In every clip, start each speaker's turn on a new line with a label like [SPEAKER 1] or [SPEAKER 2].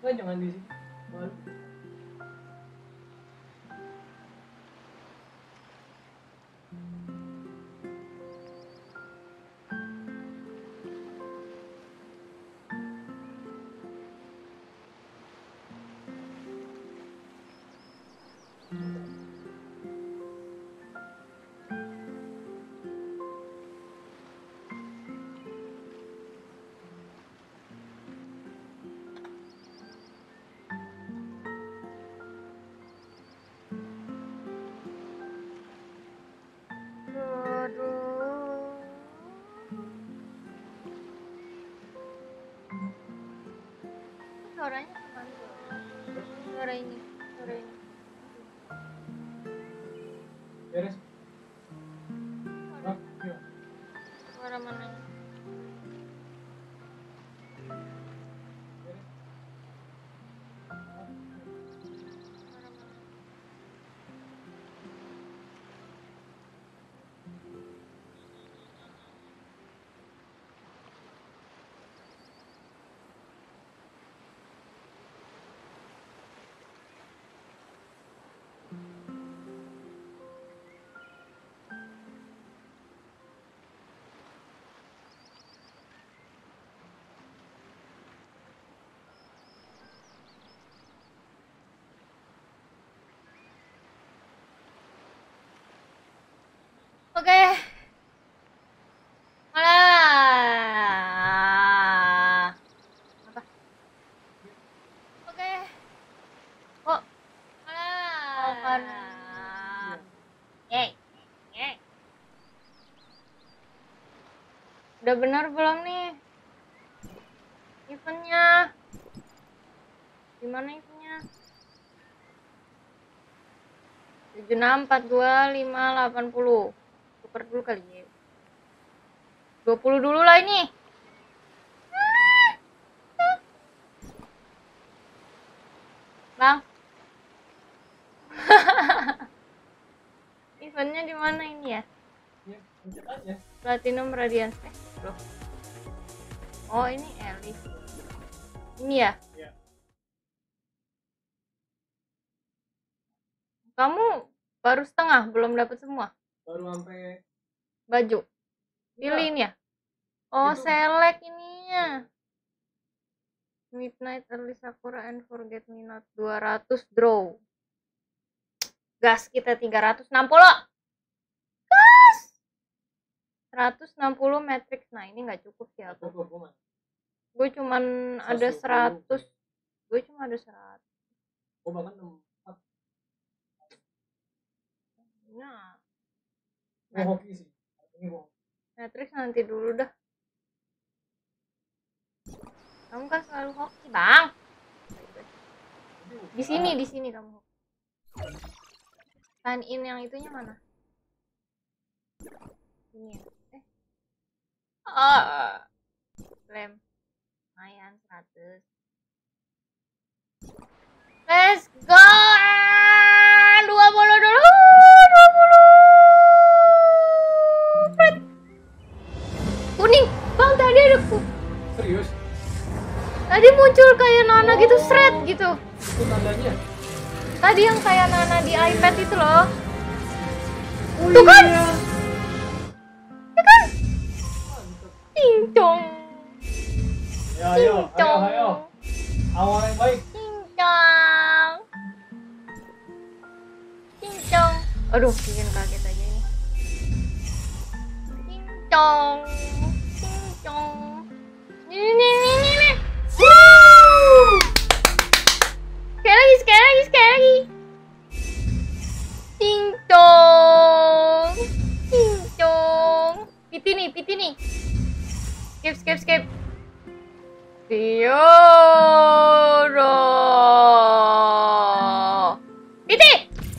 [SPEAKER 1] Udah jangan di sini. Malu.
[SPEAKER 2] Suaranya kemana? Suara ini.
[SPEAKER 1] Beres.
[SPEAKER 2] Suara, suara mana?
[SPEAKER 1] Beres.
[SPEAKER 2] Suara mana? Oke. Malah. Apa? Oke. Kok malah. Yeay. Udah benar belum nih eventnya? Gimana eventnya? 76, 42, 5, 80. Tuker dulu kali ya. 20 dulu lah ini. Bang. Eventnya di mana ini ya?
[SPEAKER 1] Ya, pencet aja.
[SPEAKER 2] Platinum Radiance. Loh. Oh, ini Elif. Ini ya?
[SPEAKER 1] Ya.
[SPEAKER 2] Kamu baru setengah, belum dapat semua
[SPEAKER 1] Baru sampai
[SPEAKER 2] baju. Pilih ini ya? Oh,
[SPEAKER 1] Itu.
[SPEAKER 2] select ininya. Midnight Early Sakura and Forget Me Not 200 draw. Gas kita 360. Gas. 160 matrix. Nah, ini nggak cukup sih aku. Gue cuman ada 100. Gue cuma ada 100.
[SPEAKER 1] Oh, bahkan 4.
[SPEAKER 2] Nah,
[SPEAKER 1] Hoki sih. Ini hoki.
[SPEAKER 2] matrix nanti dulu dah. Kamu kan selalu hoki, Bang. Di sini kamu. Sign in yang itunya mana? Ini ya. Lem. Lumayan 100. Let's go. 20 dulu. 20. Kuning. Bang, tadi ada
[SPEAKER 1] Serius?
[SPEAKER 2] tadi muncul kayak Nana gitu, shred gitu.
[SPEAKER 1] Itu tandanya.
[SPEAKER 2] Tadi yang kayak Nana di iPad itu loh.
[SPEAKER 1] Oh,
[SPEAKER 2] Tuh kan?
[SPEAKER 1] iya.
[SPEAKER 2] Ya kan?
[SPEAKER 1] Mantap.
[SPEAKER 2] Cincong.
[SPEAKER 1] Ya, ayo.
[SPEAKER 2] Cincong.
[SPEAKER 1] Awal yang baik.
[SPEAKER 2] Cincong. Cincong. Aduh, bikin kaget aja ini. Cincong. Cincong. Ini. Woo! Sekali lagi. Cincong. Piti nih. Skip. Fiora. Piti.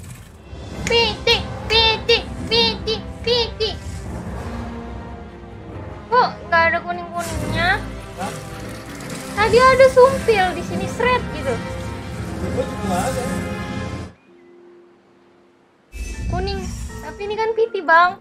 [SPEAKER 2] Kok nggak ada kuningnya?
[SPEAKER 1] Hah?
[SPEAKER 2] Tadi ada sumpil di sini, shred gitu.
[SPEAKER 1] Gue juga nggak ada.
[SPEAKER 2] Kuning, tapi ini kan piti, Bang.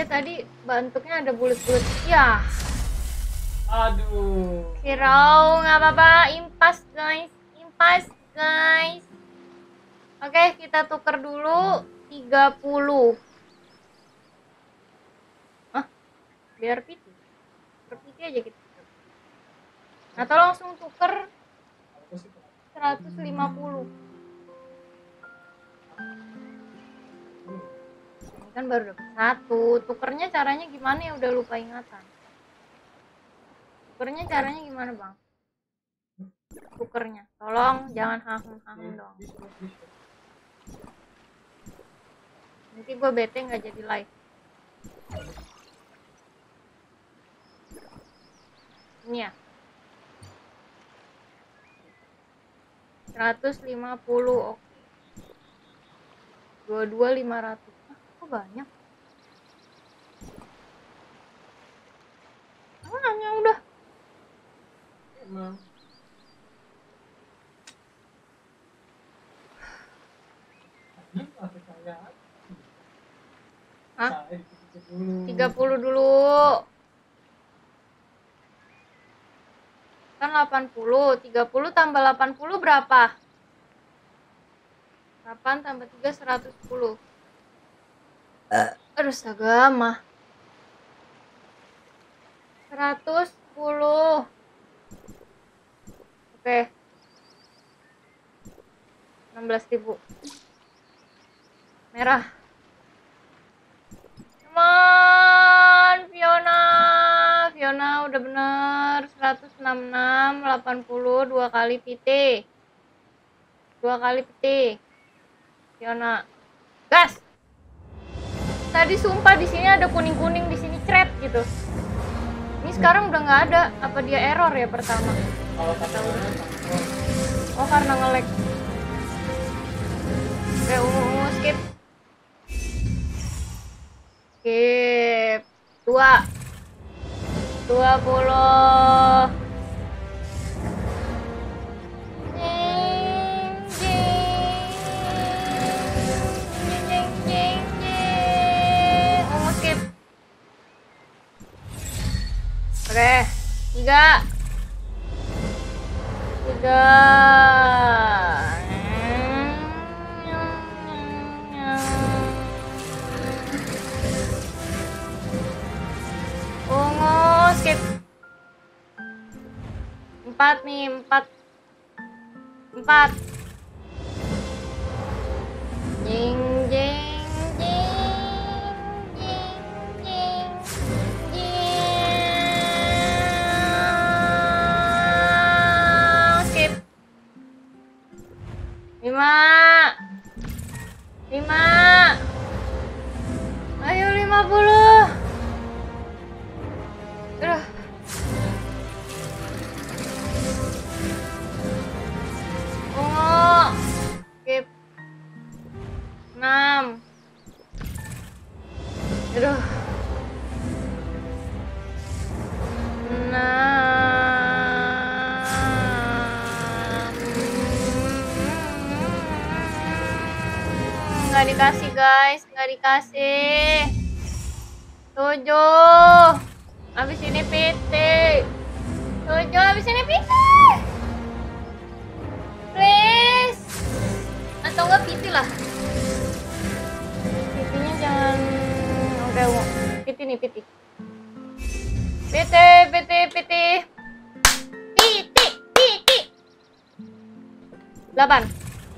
[SPEAKER 2] tadi bentuknya ada bulat-bulat. Ya.
[SPEAKER 1] Aduh.
[SPEAKER 2] Hero, nggak apa-apa. Impas guys. Impas guys. Oke, kita tuker dulu 30. Biar PT. Per PT aja kita. Atau langsung tuker 150. Ini kan baru dapat 1. Tukernya caranya gimana ya, udah lupa ingatan. Tukernya caranya gimana, Bang? Tukernya. Tolong jangan hahum-hahum dong. Nanti gue bete nggak jadi live. Ini ya. 150, oke. 22 500. Kok banyak? Hanya udah.
[SPEAKER 1] Emang.
[SPEAKER 2] Hah? 30 dulu. Kan 80. 30 tambah 80 berapa? 8 tambah 3 110. Aduh, astaga mah. 110. Oke. 16.000. Merah. Cuman Fiona udah bener. 166 80 2 kali PT. 2 kali PT. Fiona. Gas. Tadi sumpah di sini ada kuning-kuning, di sini cret gitu. Ini sekarang udah nggak ada. Apa dia error ya pertama?
[SPEAKER 1] Kalau kata orang,
[SPEAKER 2] Oh, karena nge-lag. Oke, ungu skip. Skip. 2. 20. Jing, jing. Jing, jing, jing. Ungu skip. Oke, 3. 3. Ungu skip. 4 nih, 4. Jing, jing, jing, jing, jing, jing. Skip. 5. Ayo 50. Aduh. Ungu. Skip. 6. Aduh. 6. Nggak dikasih guys, nggak dikasih. 7. Habis ini PT. 7, habis ini PT. Please. Atau enggak PT lah. PT-nya jangan. Oke, PT nih, PT. PT. 8.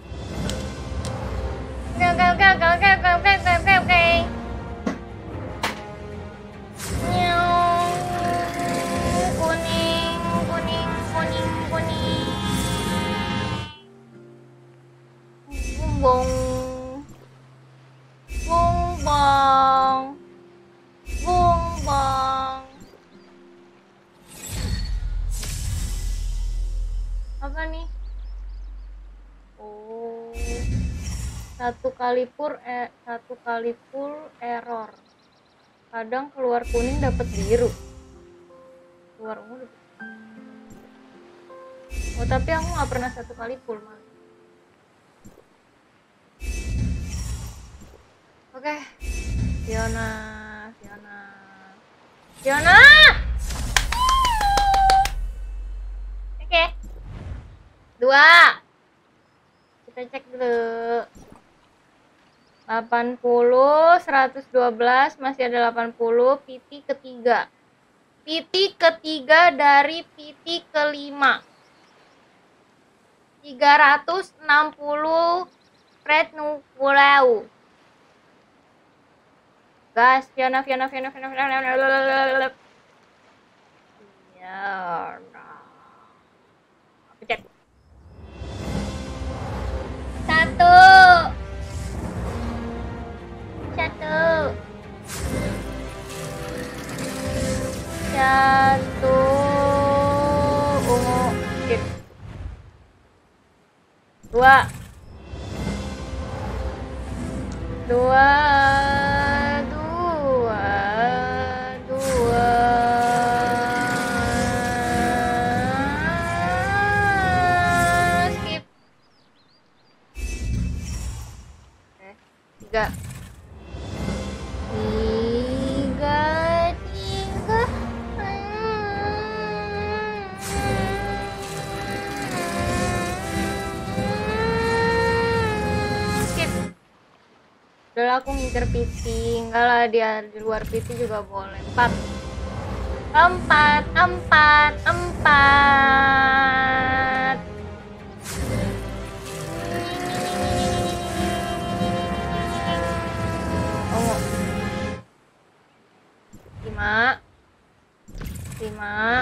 [SPEAKER 2] Oke. Nyong. Kuning. Bumbong. Apa nih? Oh. 1 kali full error. Kadang keluar kuning dapat biru. Keluar ungu dapat. Oh, tapi aku nggak pernah 1 kali full malah. Oke. Fiona. Fiona. Oke. 2. Kita cek dulu. 80, 112, masih ada 80, PT ketiga. PT ketiga dari PT kelima. 360 Red Nukulau. Gas, Fiona. Ya, pencet. 1. Ungu. Skip. 2. 2. Skip. 3. 3. Skip. Udah aku ngincer PT. Enggak lah, dia di luar PT juga boleh. 4. 4. Ungu. 5. 5.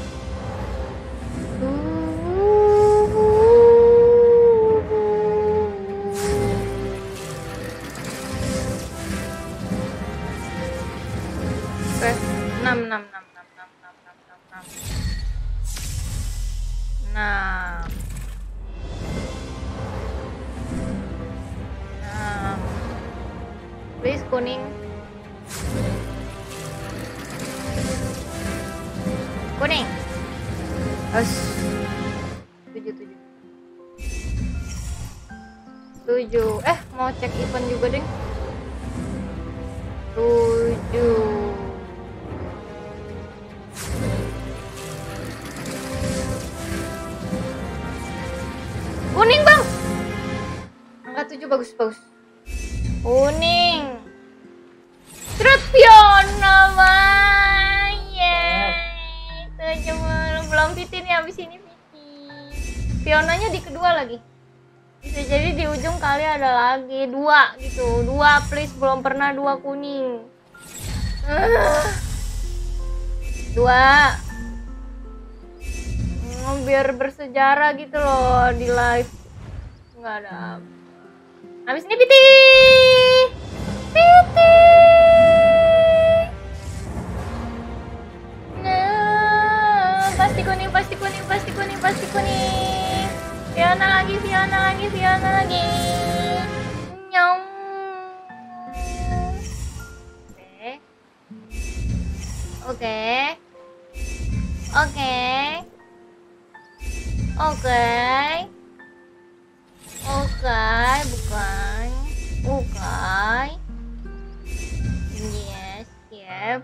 [SPEAKER 2] Oke, 6. 6. 6. Please kuning. Kuning. 7. 7. Mau cek event juga deh. 7. Kuning, Bang. Angka 7 bagus. Kuning. Trut Fiona, Bang. Yeay. 70. Belum PT nih, habis ini PT. Fionanya di kedua lagi. Bisa jadi di ujung kali ada lagi 2 gitu. 2 please, belum pernah 2 kuning. 2. Biar bersejarah gitu loh di live. Nggak ada. Habis ini PT. Nah, pasti kuning. Fiona lagi. Nyong. Oke. Bukan. Yes, yep.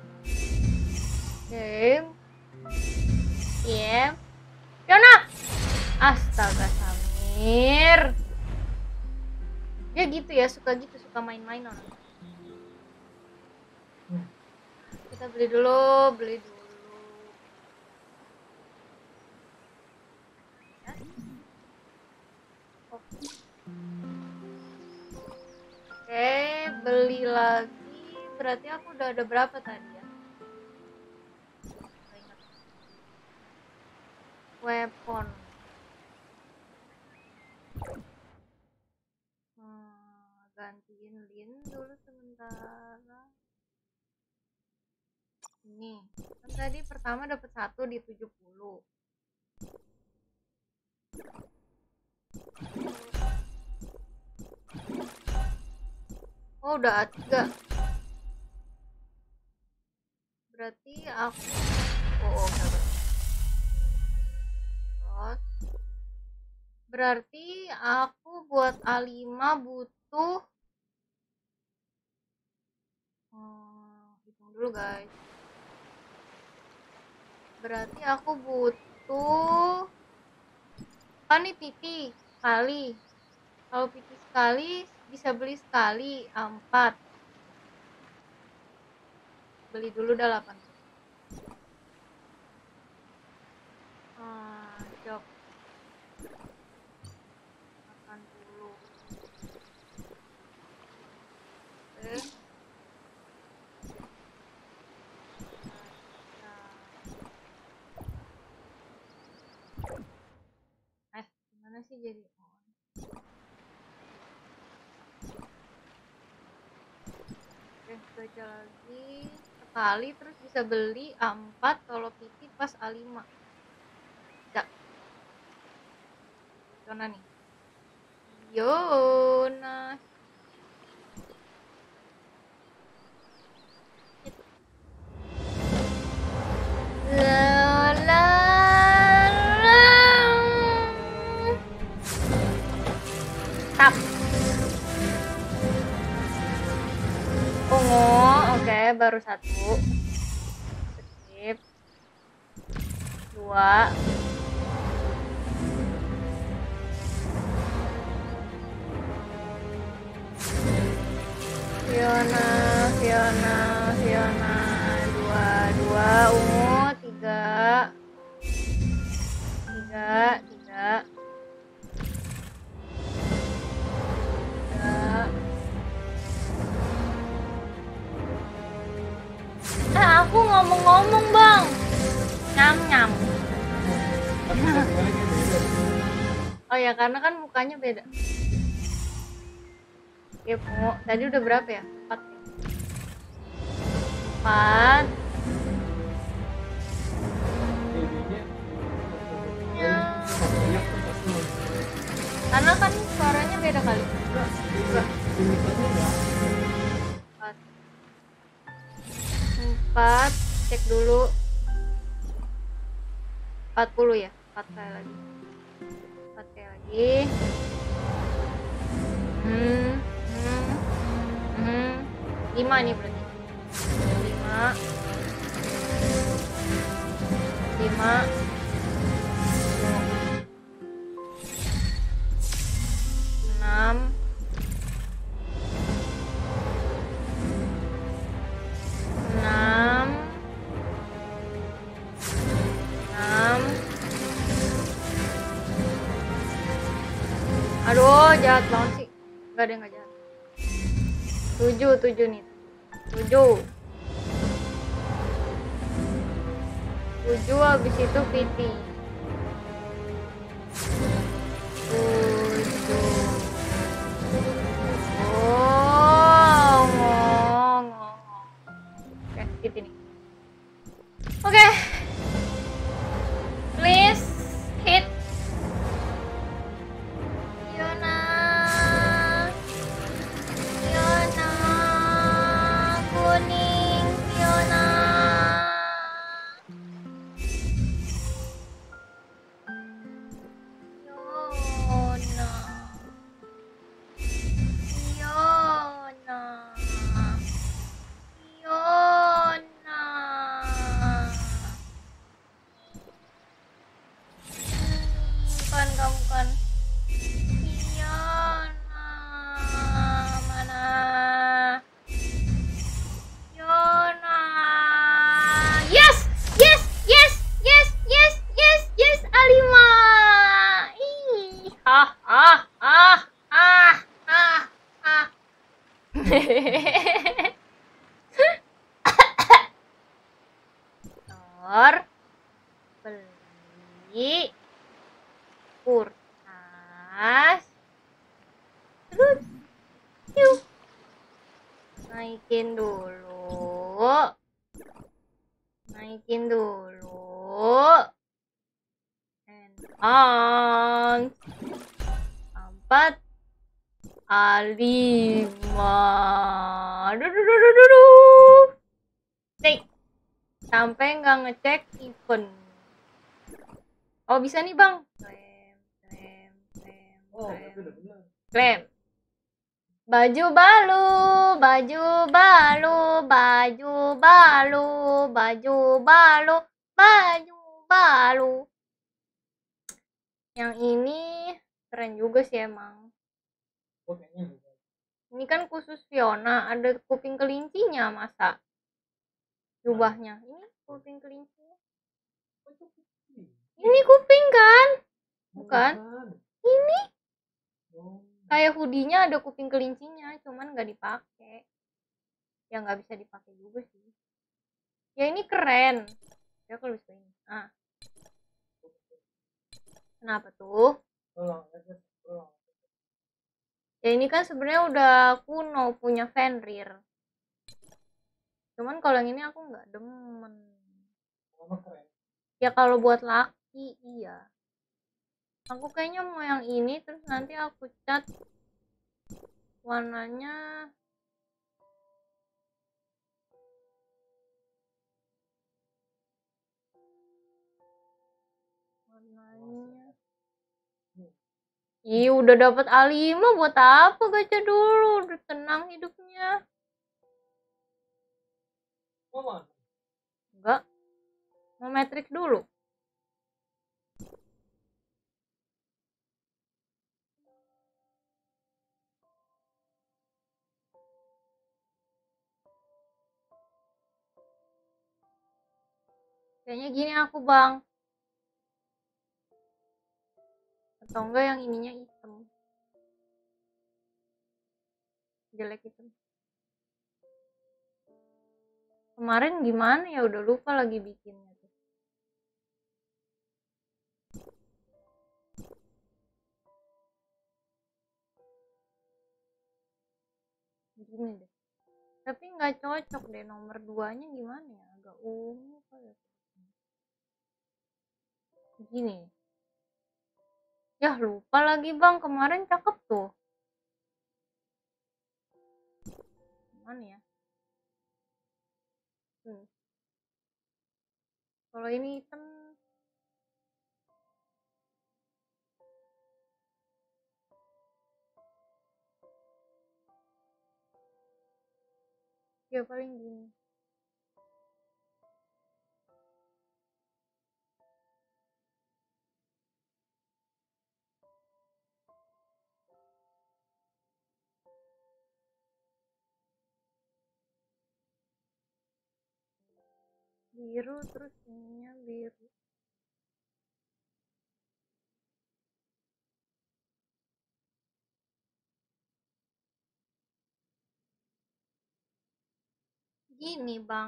[SPEAKER 2] Yep. Fiona. Astaga, Samir. Dia gitu ya, suka main-main orang. Kita beli dulu. Oke, beli lagi. Berarti aku udah ada berapa tadi ya? Nggak ingat. Weapon. Gantiin lin dulu sementara. Ini kan tadi pertama dapat 1 di 70. Oh, udah A3. Berarti aku berarti aku buat A5 butuh hitung dulu guys. Berarti aku butuh kan nih PT sekali. Kalau PT sekali bisa beli sekali 4. Beli dulu dah 8. Job 80. Oke. Gimana sih jadi on? Oke, baca lagi sekali terus bisa beli A4 kalau PT pas A5. Bisa. Mana nih? Yonas. Tap. Ungu, oke, baru 1. Skip. 2. Fiona. 2 ungu, 3. Aku ngomong-ngomong bang. Nyam. Oh ya, karena kan mukanya beda. Ya, tadi udah berapa ya? 4. 4. Ya. Karena kan suaranya beda kali. 4. Cek dulu. 40 ya? 4 kali lagi. 4 kali lagi. 5 nih berarti. 5. 6. 6. Aduh, jahat banget sih. Enggak ada yang enggak jahat. 7 nih. 7 habis itu PT. 7. Oke, PT nih. Oke. Please hit. Fiona kuning. Fiona bukan Fiona, mana Fiona? Yes A5. Ih, Nor beli kurtas terus yuk naikin dulu and on 4 A5. Cek sampai nggak ngecek event. Oh bisa nih bang. Klaim. Baju balu. palu. Yang ini keren juga sih emang.
[SPEAKER 1] Oh, kayaknya bukan.
[SPEAKER 2] Ini kan khusus Fiona, ada kuping kelincinya masa jubahnya. Ini kuping kelincinya.
[SPEAKER 1] Oh, itu kuping.
[SPEAKER 2] Ini kuping kan? Bukan?
[SPEAKER 1] Bukan.
[SPEAKER 2] Ini
[SPEAKER 1] Oh,
[SPEAKER 2] kayak hoodie-nya ada kuping kelincinya, cuman nggak dipakai. Ya nggak bisa dipakai juga sih. Ya ini keren. Ya kalau bisa ini. Ah, kenapa tuh?
[SPEAKER 1] tolong aja, tolong.
[SPEAKER 2] Ya ini kan sebenarnya udah kuno punya Fenrir. Cuman kalau yang ini aku nggak demen.
[SPEAKER 1] Nama keren.
[SPEAKER 2] Ya kalau buat laki iya. Aku kayaknya mau yang ini terus nanti aku cat warnanya warnanya. Ih, udah dapat A5 buat apa gacha dulu? Udah tenang hidupnya.
[SPEAKER 1] Oh, mana?
[SPEAKER 2] Enggak, mau matrix dulu. Kayaknya gini aku, Bang. Atau enggak yang ininya hitam. Jelek hitam. Kemarin gimana ya? Udah lupa lagi bikinnya tuh. Gini deh. Tapi nggak cocok deh nomor 2-nya gimana ya? Agak ungu kali ya. Gini. Yah, lupa lagi, Bang. Kemarin cakep tuh. Mana ya? Kalau ini hitam. Ya paling gini. Biru terus ininya biru. Gini, Bang.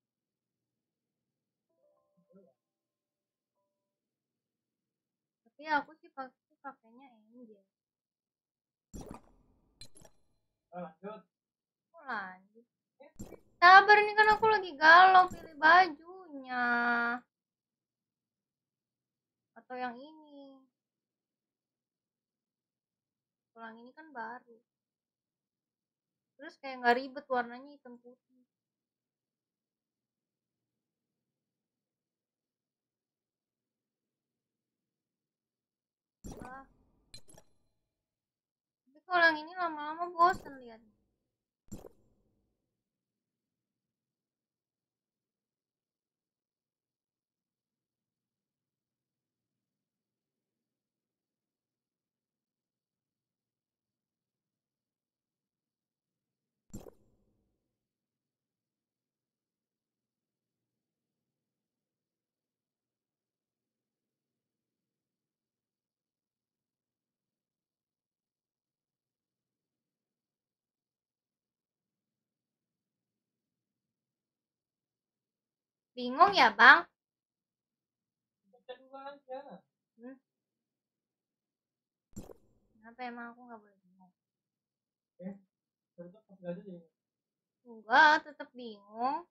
[SPEAKER 2] Tapi aku sih pasti pakainya Angel.
[SPEAKER 1] Lanjut.
[SPEAKER 2] Kok lanjut? Sabar, ini kan aku lagi galau pilih bajunya. Atau yang ini. Kalau yang ini kan baru. Terus kayak nggak ribet warnanya hitam putih. Wah. Tapi kalau yang ini lama-lama bosen lihat. Bingung ya, Bang?
[SPEAKER 1] Baca dulu aja.
[SPEAKER 2] Hmm? Kenapa emang aku nggak boleh bingung?
[SPEAKER 1] Cocok pas aja jadi.
[SPEAKER 2] Enggak, tetap bingung.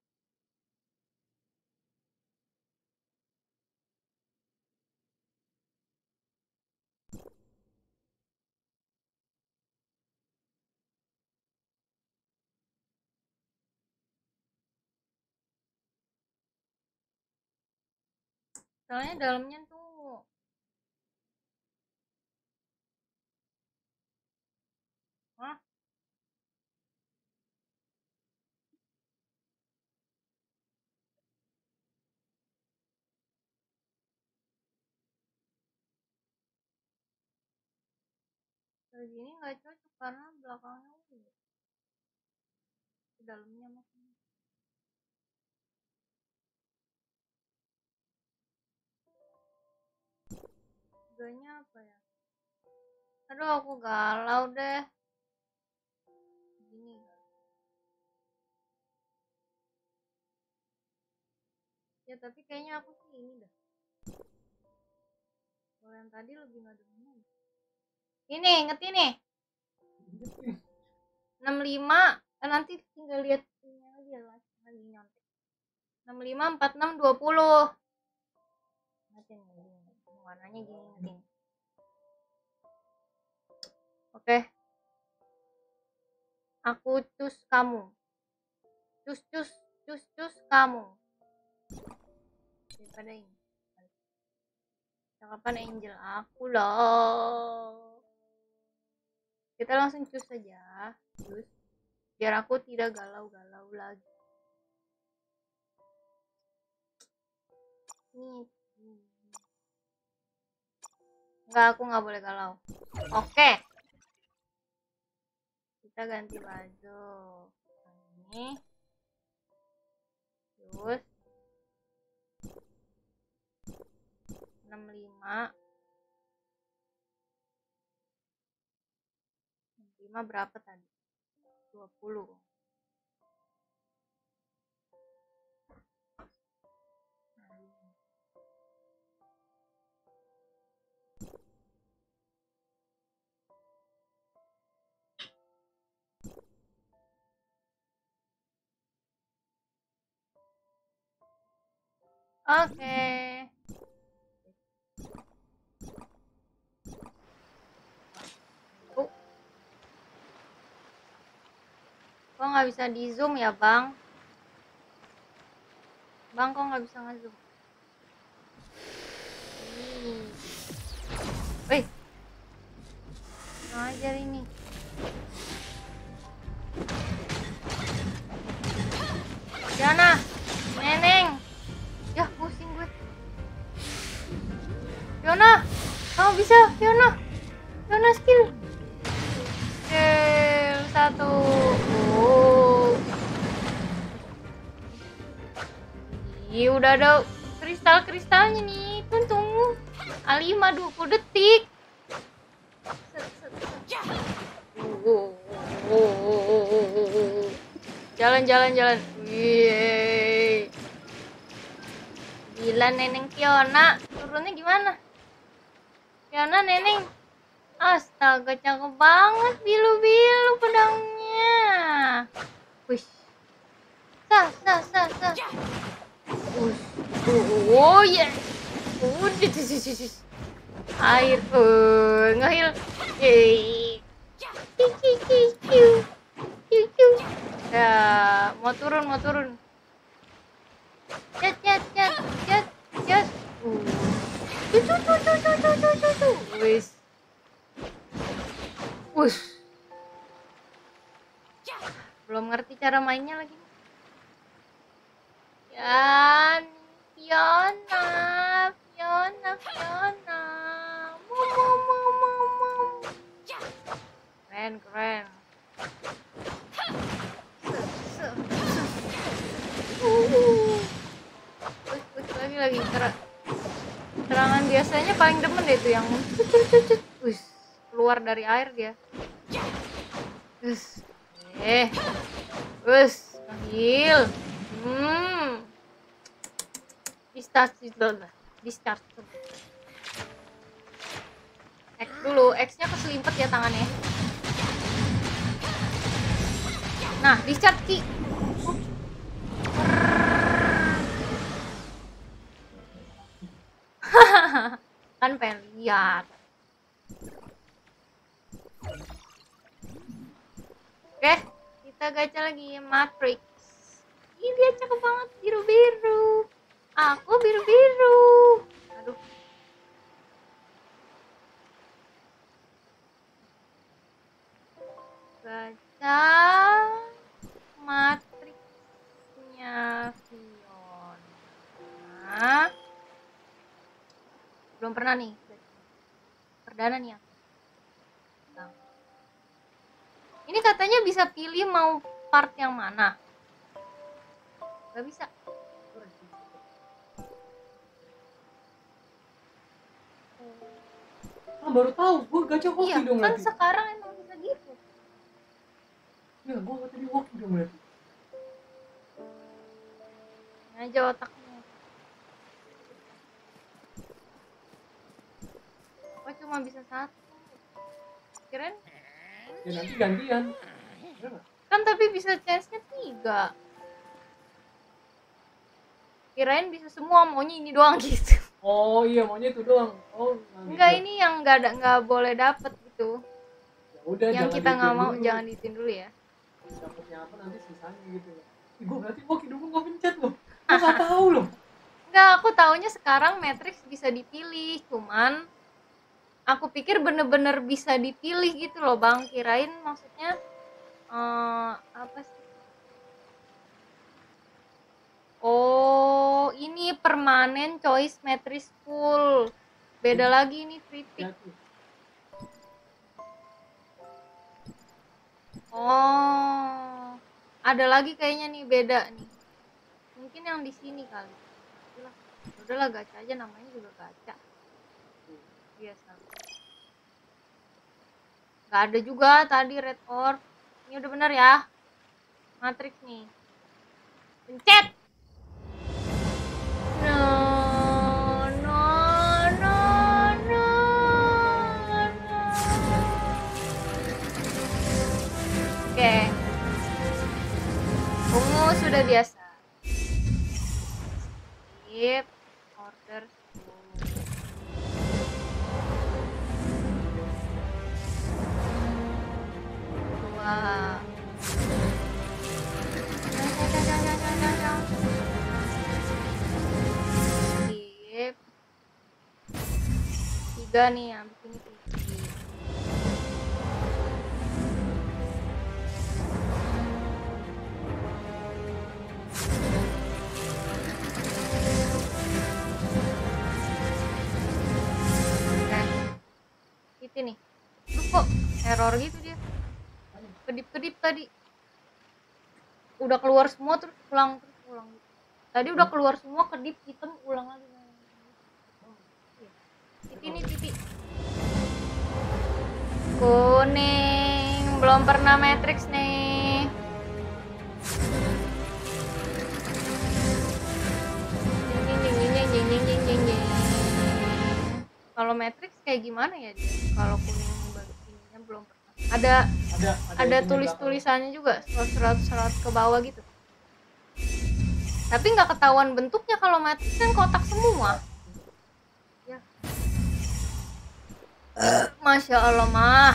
[SPEAKER 2] Soalnya dalamnya tuh Hah? Gini nggak cocok karena belakangnya ungu. Ke dalamnya maksudnya. Harganya apa ya? Aduh, aku galau deh. Gini. Ya tapi kayaknya aku sih ini dah. Kalau yang tadi lebih nggak demen. Ini, inget ini. 65, nanti tinggal lihat ini aja lah, lagi nyontek. 65, 46, 20. Ngatin ini, warnanya gini ngatin. Oke. Aku cus kamu. Cus kamu. Daripada ini. Cakapan angel aku loh. Kita langsung cus saja. Cus. Biar aku tidak galau-galau lagi. Nih. Enggak, aku nggak boleh galau. Oke. Kita ganti baju. Ini. Terus 65 berapa tadi? 20. Oke. Kok nggak bisa di zoom ya bang? Bang kok nggak bisa nge-zoom? Wih, ngajar ini. Jana, Neneng. Ya pusing gue. Fiona, kamu bisa Fiona. Fiona skill. Skill 1. Oh. Ih, udah ada kristal-kristalnya nih. Tunggu. A5 20 detik. Jalan. Wih. Gila Neneng Fiona. Turunnya gimana? Fiona Neneng. Astaga, cakep banget bilu-bilu pedangnya. Wih. Sah. Oh ya. Udah. Air. Ngehil. Yeay. Ya, mau turun. Cet. Wis. Belum ngerti cara mainnya lagi. Ya, Fiona. Keren. Lagi serangan biasanya paling demen deh tuh yang keluar dari air dia. Heal. Discharge. X dulu, X-nya keselimpet ya tangannya. Nah, discharge ki. Kan pengen lihat. Oke, kita gacha lagi Matrix. Ih, dia cakep banget, biru-biru. Aku biru-biru. Aduh. Gacha Matrixnya Fiona. Belum pernah nih. Perdana nih aku. Ini katanya bisa pilih mau part yang mana. Gak bisa.
[SPEAKER 1] Ah, baru tahu. Gue gacha hoki
[SPEAKER 2] Iya,
[SPEAKER 1] dong
[SPEAKER 2] kan
[SPEAKER 1] berarti.
[SPEAKER 2] sekarang emang bisa gitu.
[SPEAKER 1] Ya, gue tadi hoki dong berarti.
[SPEAKER 2] Ini aja otaknya. Kok cuma bisa satu? Kirain
[SPEAKER 1] Ya nanti gantian. Bener nggak?
[SPEAKER 2] kan tapi bisa chance-nya 3. Kirain bisa semua, maunya ini doang gitu.
[SPEAKER 1] Oh iya, maunya itu doang. Oh, nah
[SPEAKER 2] Enggak,
[SPEAKER 1] gitu.
[SPEAKER 2] ini yang nggak boleh dapet gitu.
[SPEAKER 1] Ya udah,
[SPEAKER 2] Yang
[SPEAKER 1] jangan
[SPEAKER 2] kita nggak
[SPEAKER 1] dihitung
[SPEAKER 2] mau
[SPEAKER 1] dulu.
[SPEAKER 2] jangan dihitung dulu ya.
[SPEAKER 1] Dapatnya apa nanti sisanya gitu. Gue berarti hoki dulu nggak pencet loh. Gue nggak tahu loh.
[SPEAKER 2] Enggak, aku taunya sekarang Matrix bisa dipilih, cuman aku pikir bener-bener bisa dipilih gitu loh bang. Kirain maksudnya apa sih? Oh, ini permanen choice Matrix full. Beda lagi ini kritik.
[SPEAKER 1] Jatuh.
[SPEAKER 2] Oh, ada lagi kayaknya nih beda nih. Mungkin yang di sini kali. Udahlah gacha aja, namanya juga gacha. Biasa. Gak ada juga tadi red orb. Ini udah bener ya. Matrix nih. Pencet. No, no, no, no, no. Oke. Ungu sudah biasa. Skip. Order 10. Dua. Skip. 3 nih, habis ini Vicky. Itu nih. Lu kok error gitu dia? Kedip-kedip tadi. Udah keluar semua terus ulang gitu. Tadi udah keluar semua kedip hitam ulang lagi. Ini titik. Kuning, belum pernah Matrix nih. Kalau Matrix kayak gimana ya dia? Kalau kuning baru ininya belum pernah. Ada tulis-tulisannya juga, surat ke bawah gitu. Tapi nggak ketahuan bentuknya kalau Matrix kan kotak semua. Ya. Masya Allah mah.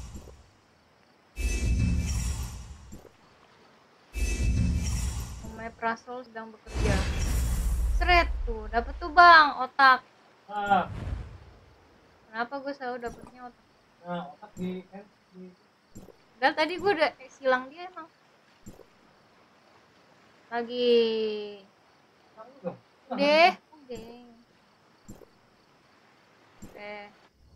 [SPEAKER 2] Omeprazol sedang bekerja. Seret tuh, dapet tuh bang, otak.
[SPEAKER 1] Ah,
[SPEAKER 2] Kenapa gue selalu dapetnya otak?
[SPEAKER 1] nah otak di
[SPEAKER 2] Dan tadi gue udah silang dia emang. Lagi. Udah. Oke.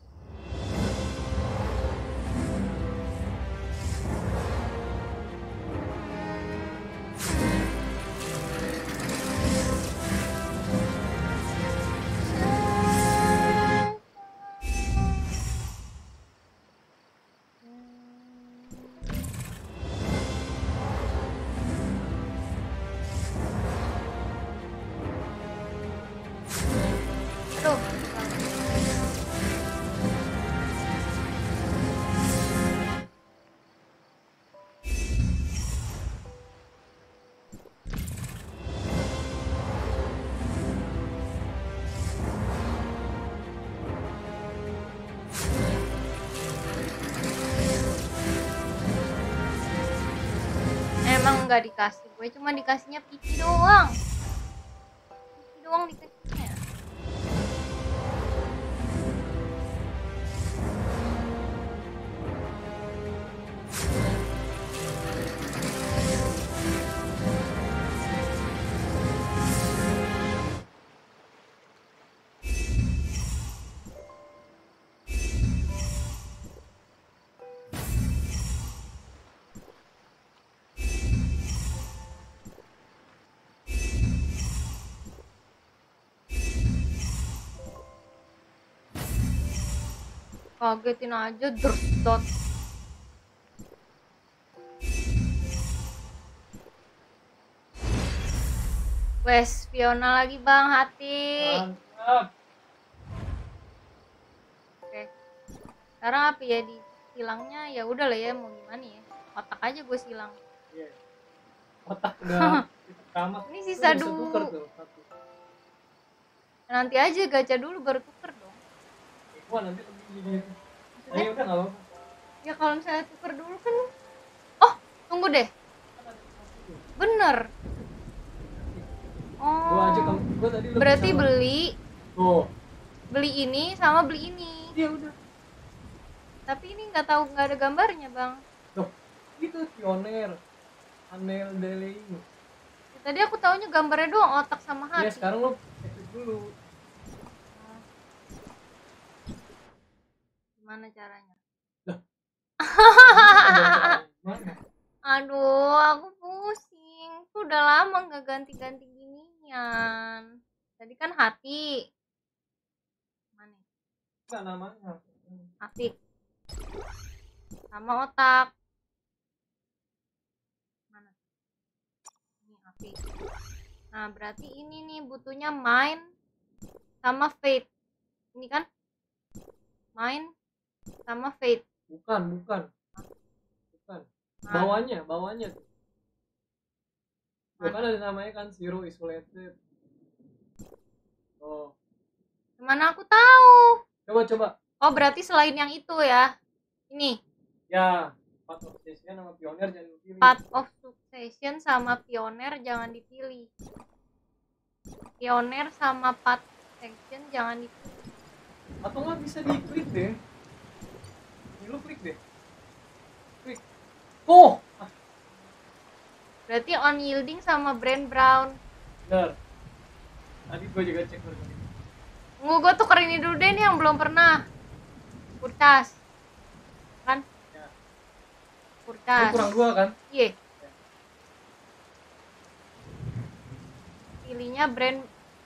[SPEAKER 2] Aduh. Emang nggak dikasih, gue cuma dikasihnya Vicky doang. Vicky doang dikasihnya. Kagetin aja dot. Wes, Fiona lagi bang, hati.
[SPEAKER 1] Mantap.
[SPEAKER 2] Oke. Sekarang apa ya di silangnya? Ya udah lah ya, mau gimana ya? Otak aja gue silang.
[SPEAKER 1] Iya. Otak udah kita tamat.
[SPEAKER 2] Ini
[SPEAKER 1] Lu
[SPEAKER 2] sisa
[SPEAKER 1] bisa tukar
[SPEAKER 2] dulu.
[SPEAKER 1] tuh satu.
[SPEAKER 2] Nanti aja gacha dulu baru tuker dong.
[SPEAKER 1] Gua nanti lebih gini.
[SPEAKER 2] Maksudnya?
[SPEAKER 1] Ayo udah nggak apa-apa.
[SPEAKER 2] Ya kalau misalnya tuker dulu kan. Oh, tunggu deh.
[SPEAKER 1] Kan ada satu tuh.
[SPEAKER 2] Bener.
[SPEAKER 1] Gua aja
[SPEAKER 2] Oh.
[SPEAKER 1] gua tadi udah
[SPEAKER 2] Berarti
[SPEAKER 1] bisa. Tuh.
[SPEAKER 2] beli ini sama beli ini.
[SPEAKER 1] Iya udah.
[SPEAKER 2] Tapi ini nggak tahu, nggak ada gambarnya bang.
[SPEAKER 1] Loh, itu pioner. Anel Deling.
[SPEAKER 2] Ya, tadi aku taunya gambarnya doang otak sama
[SPEAKER 1] Ya
[SPEAKER 2] hati.
[SPEAKER 1] sekarang lo eksis dulu.
[SPEAKER 2] Gimana caranya?
[SPEAKER 1] Mana?
[SPEAKER 2] Aduh, aku pusing. Tuh udah lama nggak ganti-ganti ginian. Tadi kan hati. Mana?
[SPEAKER 1] Enggak namanya.
[SPEAKER 2] Asik. Sama otak. Mana? Ini asik. Nah, berarti ini nih butuhnya mind sama faith. Ini kan? Mind sama faith.
[SPEAKER 1] Bukan.
[SPEAKER 2] Nah,
[SPEAKER 1] Bawahnya tuh. Tuh kan ada namanya kan zero isolated. Oh,
[SPEAKER 2] gimana aku tahu?
[SPEAKER 1] coba.
[SPEAKER 2] Oh, berarti selain yang itu ya. Ini.
[SPEAKER 1] Ya, part of session sama pioner jangan dipilih.
[SPEAKER 2] Path of Succession sama Pioneer jangan dipilih. Pioneer sama Path Succession jangan dipilih.
[SPEAKER 1] Atau nggak bisa diklik deh. Ini lu klik deh. Klik. Oh,
[SPEAKER 2] Berarti On Yielding sama Brand Brown.
[SPEAKER 1] benar. Tadi gue juga cek dulu.
[SPEAKER 2] Tunggu, gue tuker ini dulu deh nih yang belum pernah. Kurtas. Kan?
[SPEAKER 1] Ya.
[SPEAKER 2] Kurtas.
[SPEAKER 1] Kurang 2 kan?
[SPEAKER 2] Iya. Pilihnya brand.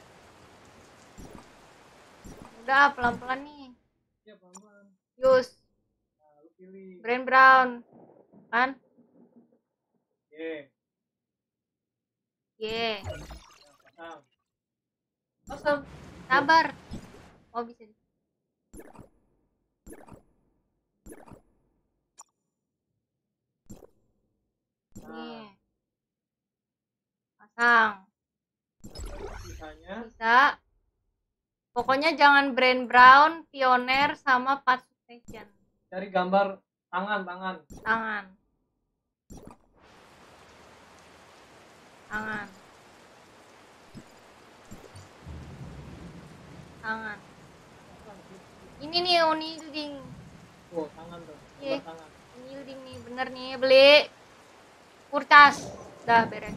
[SPEAKER 2] Udah pelan-pelan nih.
[SPEAKER 1] Ya pelan-pelan.
[SPEAKER 2] Yus.
[SPEAKER 1] Nah, lu pilih.
[SPEAKER 2] Brand Brown. Kan?
[SPEAKER 1] Ye.
[SPEAKER 2] Ye.
[SPEAKER 1] Pasang.
[SPEAKER 2] Sabar. Oh, bisa. Nih. Pasang.
[SPEAKER 1] Sisanya
[SPEAKER 2] Bisa. Pokoknya jangan Brand Brown, Pioneer sama Path Succession.
[SPEAKER 1] cari gambar tangan.
[SPEAKER 2] Tangan. Ini nih unyielding.
[SPEAKER 1] Tuh, tangan tuh.
[SPEAKER 2] Iya.
[SPEAKER 1] Gambar tangan.
[SPEAKER 2] Unyielding nih, bener nih beli. Kurtas. Dah beres.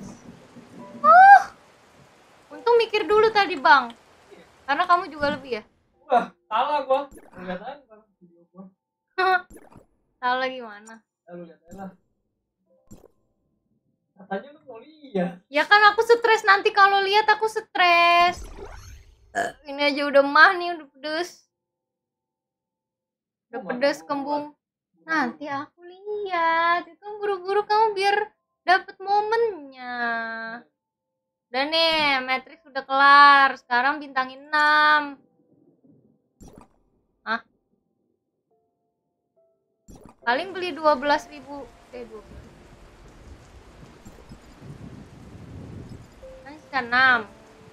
[SPEAKER 2] Untung mikir dulu tadi bang. Karena kamu juga lebih ya.
[SPEAKER 1] Wah, salah gua. Lu lihat aja kan video gua.
[SPEAKER 2] Salah gimana?
[SPEAKER 1] Lu lihat aja lah. Katanya lu mau lihat.
[SPEAKER 2] Ya kan aku stres, nanti kalau lihat aku stres. Ini aja udah mah nih, udah pedes. Udah pedes kembung. Nanti aku lihat. Itu buru-buru kamu biar dapet momennya. Dan nih, Matrix udah kelar. Sekarang bintangin 6. Hah? Paling beli 12.000. 12. Kan sisa 6.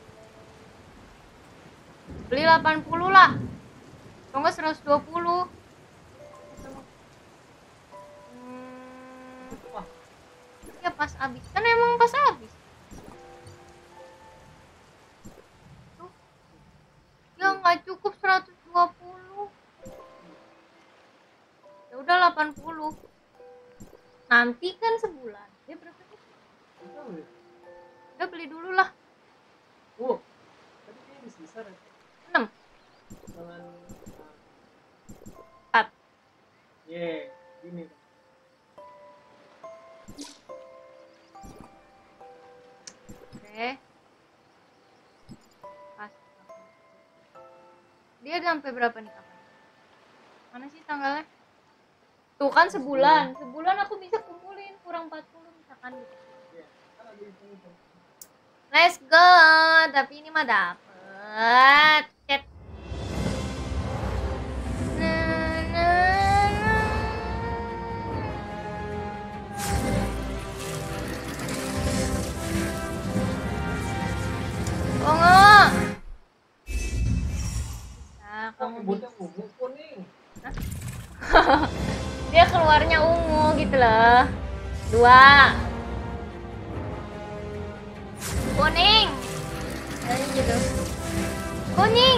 [SPEAKER 2] Beli 80 lah. Kalau nggak 120. Ya pas habis. Kan emang pas habis. Tuh. Ya nggak cukup 120. Ya udah 80. Nanti kan sebulan. Ya berapa sih? Udah beli dulu lah.
[SPEAKER 1] Oh, tapi kayaknya sisa deh.
[SPEAKER 2] 6.
[SPEAKER 1] Jangan
[SPEAKER 2] 4.
[SPEAKER 1] ye, ini.
[SPEAKER 2] Oke. Pas. Dia sampai berapa nih kapan? Mana sih tanggalnya? Tuh kan sebulan aku bisa kumpulin kurang 40 misalkan gitu.
[SPEAKER 1] Iya, kan ada hitung-hitung.
[SPEAKER 2] Let's go, tapi ini mah dapet. Cet. Oh enggak. Nah, kamu
[SPEAKER 1] Rambutnya ungu kuning.
[SPEAKER 2] dia keluarnya ungu gitu loh. 2 kuning kayak gitu, kuning.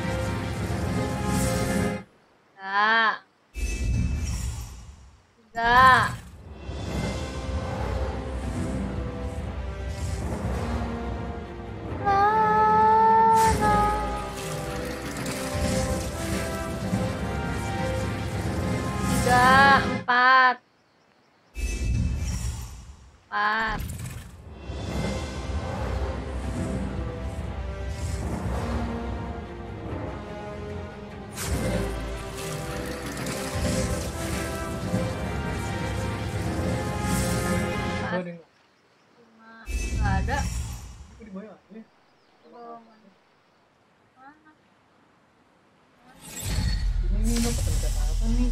[SPEAKER 2] Enggak. 3 4
[SPEAKER 1] Coba deh.
[SPEAKER 2] 5 nggak ada.
[SPEAKER 1] Aku di bawah ya.
[SPEAKER 2] Belum. Mana?
[SPEAKER 1] Ini lo pencet apa nih?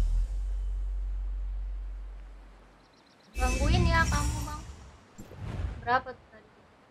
[SPEAKER 2] Gangguin ya kamu bang. Berapa tuh tadi?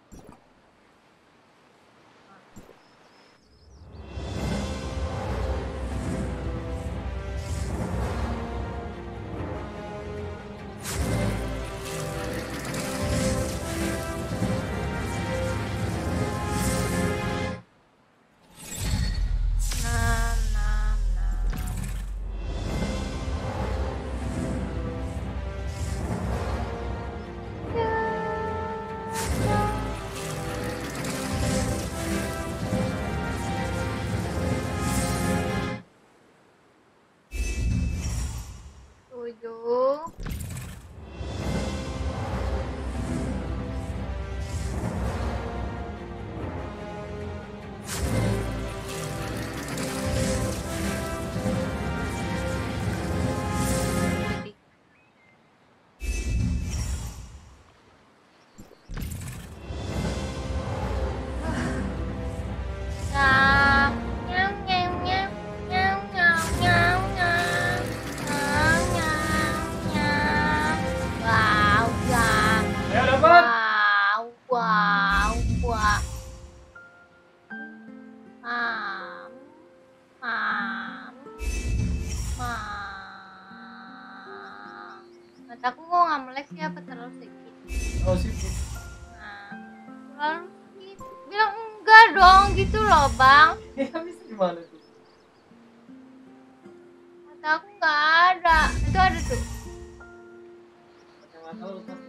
[SPEAKER 2] Tujuh.
[SPEAKER 1] Ayo dapat.
[SPEAKER 2] Mataku kok nggak melek sih apa terlalu sedikit?
[SPEAKER 1] Oh sih.
[SPEAKER 2] Nah, terlalu sedikit. Bilang enggak dong gitu loh bang.
[SPEAKER 1] Ya bisa gimana tuh?
[SPEAKER 2] Mata aku nggak ada. Itu ada tuh.
[SPEAKER 1] Kacamata lo kan.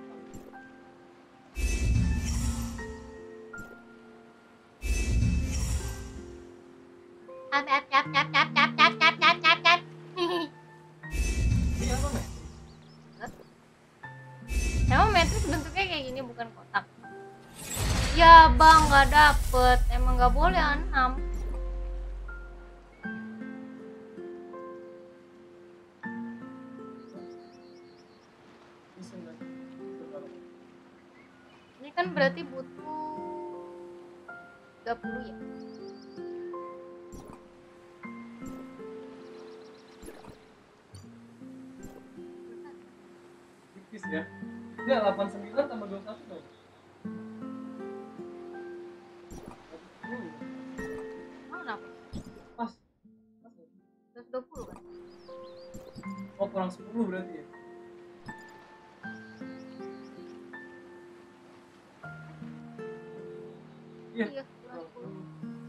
[SPEAKER 2] Cap.
[SPEAKER 1] Ini apa nih?
[SPEAKER 2] Emang matrix bentuknya kayak gini bukan kotak? Ya bang nggak dapet. Emang nggak boleh 6.
[SPEAKER 1] Bisa nggak?
[SPEAKER 2] Ini kan berarti butuh 30 ya.
[SPEAKER 1] Tipis ya. Dia 89 tambah 21 dong.
[SPEAKER 2] Emang kenapa?
[SPEAKER 1] Pas.
[SPEAKER 2] 120 kan?
[SPEAKER 1] Oh kurang 10 berarti ya. Iya.
[SPEAKER 2] Iya, kurang 10.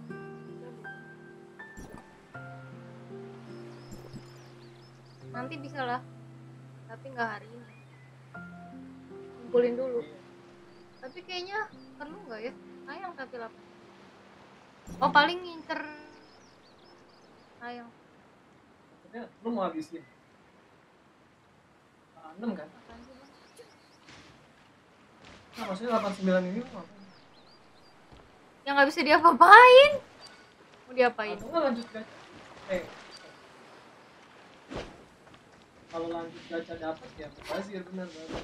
[SPEAKER 2] Nanti bisa lah. Tapi nggak hari ini. Kumpulin dulu. Tapi kayaknya perlu nggak ya? Sayang tapi 8. Oh paling ngincer. Sayang.
[SPEAKER 1] Maksudnya lu mau habisin 6 kan?
[SPEAKER 2] Apaan sih, Bang?
[SPEAKER 1] Nah maksudnya 89 ini lu mau apa?
[SPEAKER 2] Ya nggak bisa diapa-apain. Mau diapain?
[SPEAKER 1] Atau nggak lanjut gacha? kalau lanjut gacha dapat ya mubazir bener baru.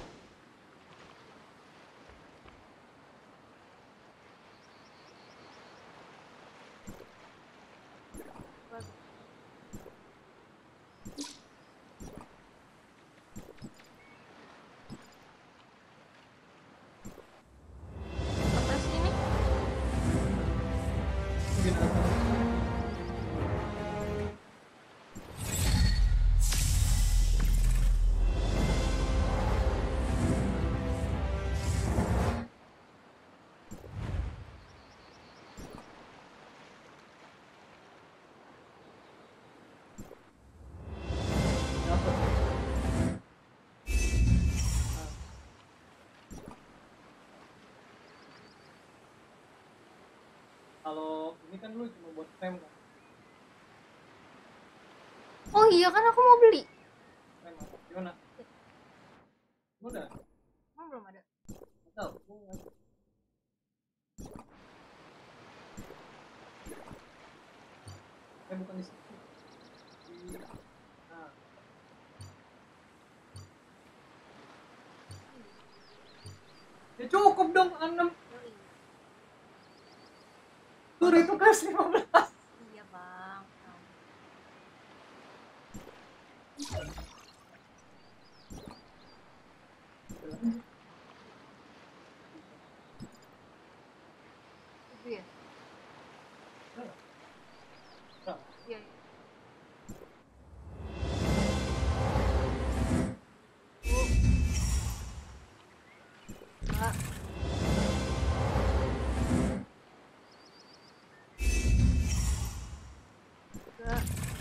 [SPEAKER 2] Apa sih ini?
[SPEAKER 1] Binatang. Dapat ya. Nah, kalau ini kan lu cuma buat frame kan,
[SPEAKER 2] Oh iya kan aku mau beli.
[SPEAKER 1] frame apa gimana udah
[SPEAKER 2] Oh, belum ada.
[SPEAKER 1] nggak tahu gua nggak- bukan di situ di nah ya cukup dong 6
[SPEAKER 2] Oh iya.
[SPEAKER 1] tur itu kelas 15.
[SPEAKER 2] Iya bang. Itu ya.
[SPEAKER 1] Nah,
[SPEAKER 2] Iya. Iya. Dua. Tiga.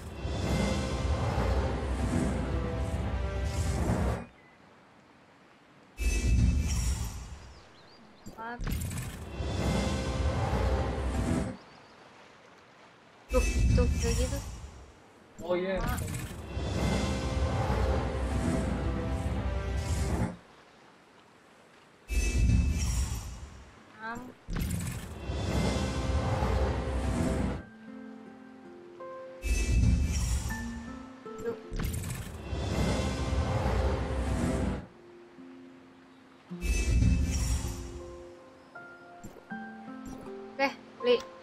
[SPEAKER 2] Empat. Tuh kayak gitu.
[SPEAKER 1] oh iya
[SPEAKER 2] Lima. Enam. Tujuh. Oke, beli.